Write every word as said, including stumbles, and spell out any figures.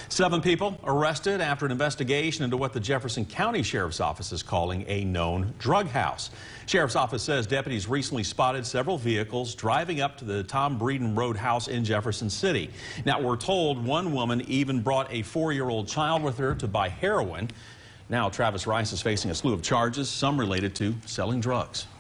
Seven people arrested after an investigation into what the Jefferson County Sheriff's Office is calling a known drug house. Sheriff's Office says deputies recently spotted several vehicles driving up to the Tom Breeden Road house in Jefferson City. Now, we're told one woman even brought a four-year-old child with her to buy heroin. Now, Travis Rice is facing a slew of charges, some related to selling drugs.